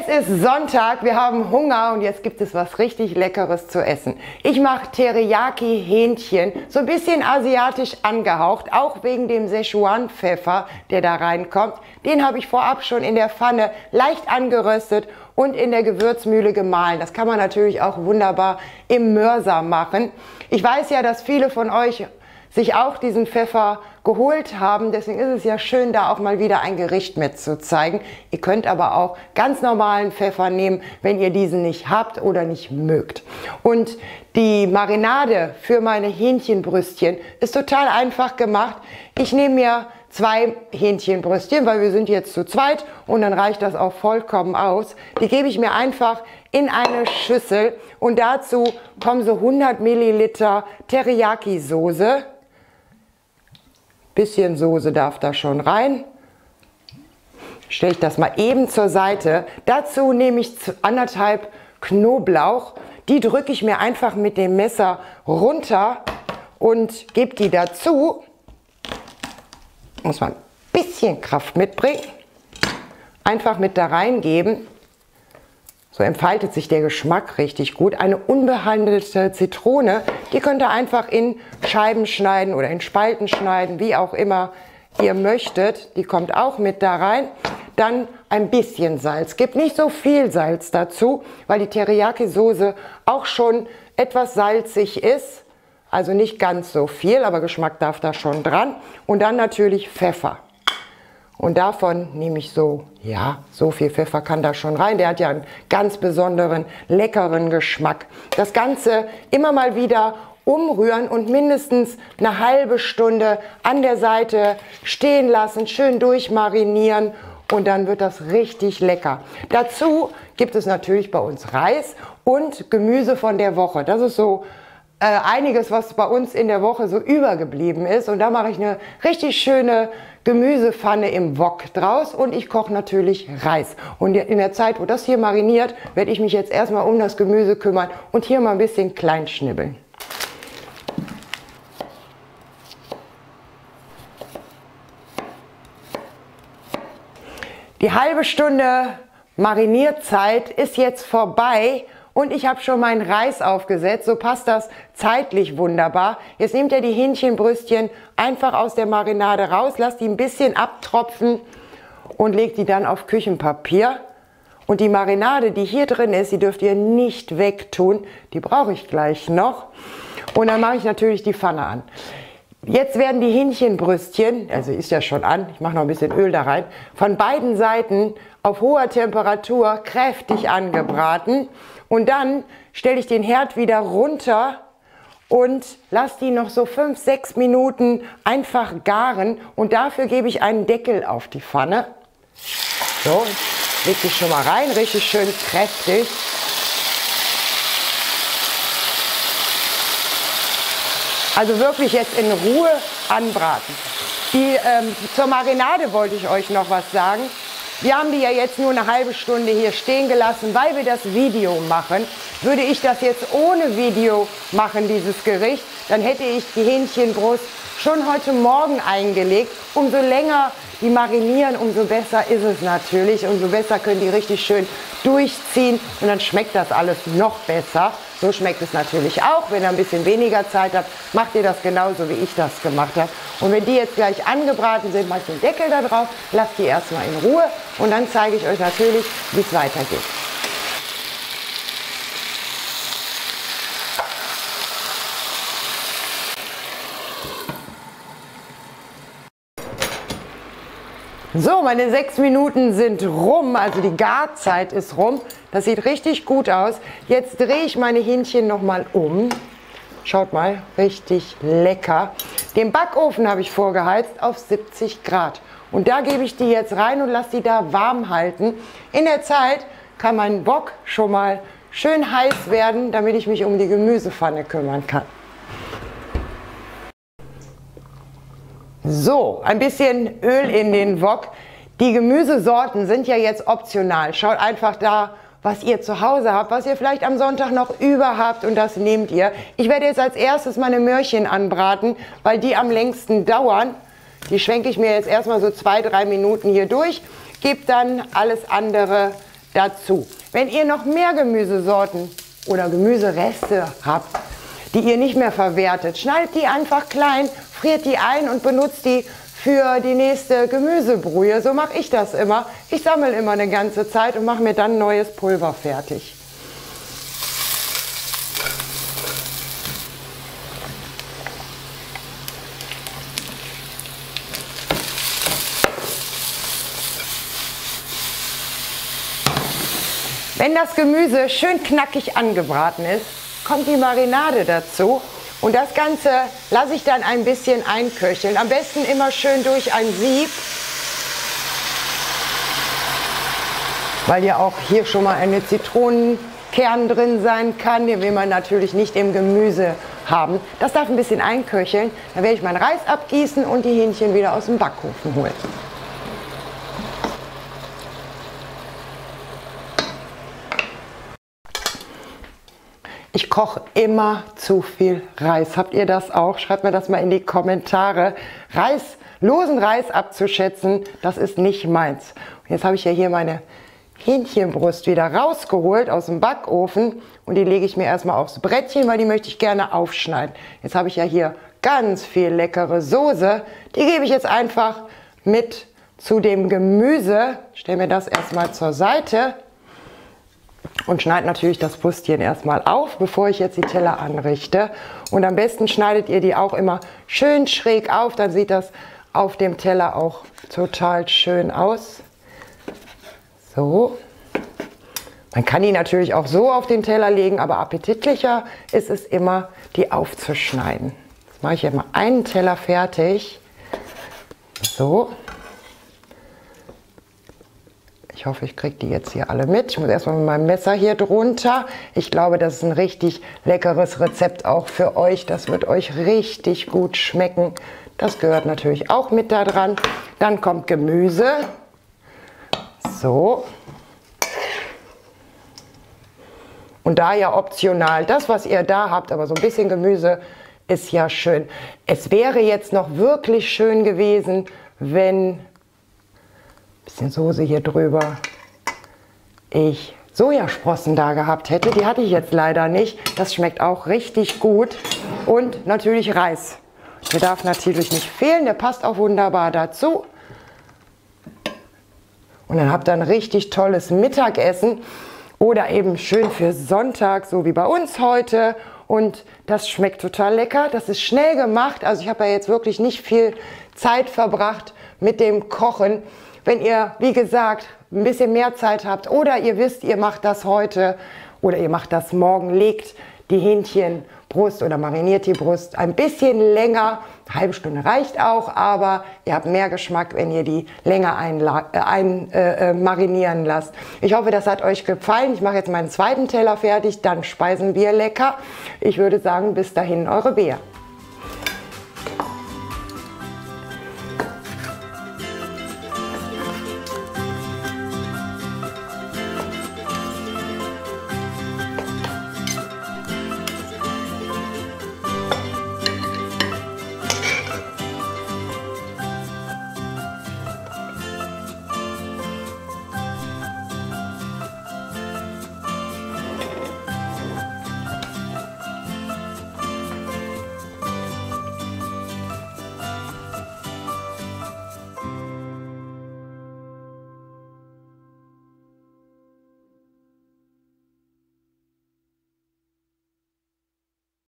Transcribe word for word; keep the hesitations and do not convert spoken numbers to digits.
Es ist Sonntag, wir haben Hunger und jetzt gibt es was richtig Leckeres zu essen. Ich mache Teriyaki-Hähnchen, so ein bisschen asiatisch angehaucht, auch wegen dem Szechuan-Pfeffer, der da reinkommt. Den habe ich vorab schon in der Pfanne leicht angeröstet und in der Gewürzmühle gemahlen. Das kann man natürlich auch wunderbar im Mörser machen. Ich weiß ja, dass viele von euch sich auch diesen Pfeffer geholt haben. Deswegen ist es ja schön, da auch mal wieder ein Gericht mit zu zeigen. Ihr könnt aber auch ganz normalen Pfeffer nehmen, wenn ihr diesen nicht habt oder nicht mögt. Und die Marinade für meine Hähnchenbrüstchen ist total einfach gemacht. Ich nehme mir zwei Hähnchenbrüstchen, weil wir sind jetzt zu zweit und dann reicht das auch vollkommen aus. Die gebe ich mir einfach in eine Schüssel und dazu kommen so hundert Milliliter Teriyaki-Soße. Bisschen Soße darf da schon rein. Stelle ich das mal eben zur Seite. Dazu nehme ich anderthalb Knoblauch. Die drücke ich mir einfach mit dem Messer runter und gebe die dazu. Muss man ein bisschen Kraft mitbringen. Einfach mit da reingeben. So entfaltet sich der Geschmack richtig gut. Eine unbehandelte Zitrone, die könnt ihr einfach in Scheiben schneiden oder in Spalten schneiden, wie auch immer ihr möchtet. Die kommt auch mit da rein. Dann ein bisschen Salz. Gebt nicht so viel Salz dazu, weil die Teriyaki-Soße auch schon etwas salzig ist. Also nicht ganz so viel, aber Geschmack darf da schon dran. Und dann natürlich Pfeffer. Und davon nehme ich so, ja, so viel Pfeffer kann da schon rein. Der hat ja einen ganz besonderen, leckeren Geschmack. Das Ganze immer mal wieder umrühren und mindestens eine halbe Stunde an der Seite stehen lassen, schön durchmarinieren und dann wird das richtig lecker. Dazu gibt es natürlich bei uns Reis und Gemüse von der Woche. Das ist so äh, einiges, was bei uns in der Woche so übergeblieben ist. Und da mache ich eine richtig schöne Gemüsepfanne im Wok draus und ich koche natürlich Reis. Und in der Zeit, wo das hier mariniert, werde ich mich jetzt erstmal um das Gemüse kümmern und hier mal ein bisschen klein schnibbeln. Die halbe Stunde Marinierzeit ist jetzt vorbei. Und ich habe schon meinen Reis aufgesetzt, so passt das zeitlich wunderbar. Jetzt nehmt ihr die Hähnchenbrüstchen einfach aus der Marinade raus, lasst die ein bisschen abtropfen und legt die dann auf Küchenpapier. Und die Marinade, die hier drin ist, die dürft ihr nicht wegtun, die brauche ich gleich noch. Und dann mache ich natürlich die Pfanne an. Jetzt werden die Hähnchenbrüstchen, also ist ja schon an, ich mache noch ein bisschen Öl da rein, von beiden Seiten auf hoher Temperatur kräftig angebraten. Und dann stelle ich den Herd wieder runter und lasse die noch so fünf, sechs Minuten einfach garen. Und dafür gebe ich einen Deckel auf die Pfanne. So, leg die schon mal rein, richtig schön kräftig. Also wirklich jetzt in Ruhe anbraten. Die, ähm, zur Marinade wollte ich euch noch was sagen. Wir haben die ja jetzt nur eine halbe Stunde hier stehen gelassen, weil wir das Video machen. Würde ich das jetzt ohne Video machen, dieses Gericht, dann hätte ich die Hähnchenbrust schon heute Morgen eingelegt. Umso länger die marinieren, umso besser ist es natürlich. Umso besser können die richtig schön durchziehen und dann schmeckt das alles noch besser. So schmeckt es natürlich auch. Wenn ihr ein bisschen weniger Zeit habt, macht ihr das genauso, wie ich das gemacht habe. Und wenn die jetzt gleich angebraten sind, macht den Deckel da drauf, lasst die erstmal in Ruhe und dann zeige ich euch natürlich, wie es weitergeht. So, meine sechs Minuten sind rum, also die Garzeit ist rum. Das sieht richtig gut aus. Jetzt drehe ich meine Hähnchen nochmal um. Schaut mal, richtig lecker. Den Backofen habe ich vorgeheizt auf siebzig Grad. Und da gebe ich die jetzt rein und lasse die da warm halten. In der Zeit kann mein Wok schon mal schön heiß werden, damit ich mich um die Gemüsepfanne kümmern kann. So, ein bisschen Öl in den Wok. Die Gemüsesorten sind ja jetzt optional. Schaut einfach da, was ihr zu Hause habt, was ihr vielleicht am Sonntag noch über habt und das nehmt ihr. Ich werde jetzt als erstes meine Möhrchen anbraten, weil die am längsten dauern. Die schwenke ich mir jetzt erstmal so zwei, drei Minuten hier durch, gebe dann alles andere dazu. Wenn ihr noch mehr Gemüsesorten oder Gemüsereste habt, die ihr nicht mehr verwertet, schneidet die einfach klein, friert die ein und benutzt die für die nächste Gemüsebrühe. So mache ich das immer. Ich sammle immer eine ganze Zeit und mache mir dann neues Pulver fertig. Wenn das Gemüse schön knackig angebraten ist, kommt die Marinade dazu und das Ganze lasse ich dann ein bisschen einköcheln. Am besten immer schön durch ein Sieb, weil ja auch hier schon mal eine Zitronenkern drin sein kann. Den will man natürlich nicht im Gemüse haben. Das darf ein bisschen einköcheln. Dann werde ich meinen Reis abgießen und die Hähnchen wieder aus dem Backofen holen. Ich koche immer zu viel Reis. Habt ihr das auch? Schreibt mir das mal in die Kommentare. Reis, losen Reis abzuschätzen, das ist nicht meins. Und jetzt habe ich ja hier meine Hähnchenbrust wieder rausgeholt aus dem Backofen und die lege ich mir erstmal aufs Brettchen, weil die möchte ich gerne aufschneiden. Jetzt habe ich ja hier ganz viel leckere Soße. Die gebe ich jetzt einfach mit zu dem Gemüse. Stelle mir das erstmal zur Seite. Und schneide natürlich das Brustchen erstmal auf, bevor ich jetzt die Teller anrichte. Und am besten schneidet ihr die auch immer schön schräg auf, dann sieht das auf dem Teller auch total schön aus. So. Man kann die natürlich auch so auf den Teller legen, aber appetitlicher ist es immer, die aufzuschneiden. Jetzt mache ich hier mal einen Teller fertig. So. Ich hoffe, ich kriege die jetzt hier alle mit. Ich muss erstmal mit meinem Messer hier drunter. Ich glaube, das ist ein richtig leckeres Rezept auch für euch. Das wird euch richtig gut schmecken. Das gehört natürlich auch mit da dran. Dann kommt Gemüse. So. Und da ja optional, das, was ihr da habt, aber so ein bisschen Gemüse ist ja schön. Es wäre jetzt noch wirklich schön gewesen, wenn bisschen Soße hier drüber, ich Sojasprossen da gehabt hätte. Die hatte ich jetzt leider nicht. Das schmeckt auch richtig gut. Und natürlich Reis. Der darf natürlich nicht fehlen. Der passt auch wunderbar dazu. Und dann habt ihr ein richtig tolles Mittagessen. Oder eben schön für Sonntag, so wie bei uns heute. Und das schmeckt total lecker. Das ist schnell gemacht. Also ich habe ja jetzt wirklich nicht viel Zeit verbracht mit dem Kochen. Wenn ihr, wie gesagt, ein bisschen mehr Zeit habt oder ihr wisst, ihr macht das heute oder ihr macht das morgen, legt die Hähnchenbrust oder mariniert die Brust ein bisschen länger. Eine halbe Stunde reicht auch, aber ihr habt mehr Geschmack, wenn ihr die länger einmarinieren ein, äh, marinieren lasst. Ich hoffe, das hat euch gefallen. Ich mache jetzt meinen zweiten Teller fertig, dann speisen wir lecker. Ich würde sagen, bis dahin, eure Bea.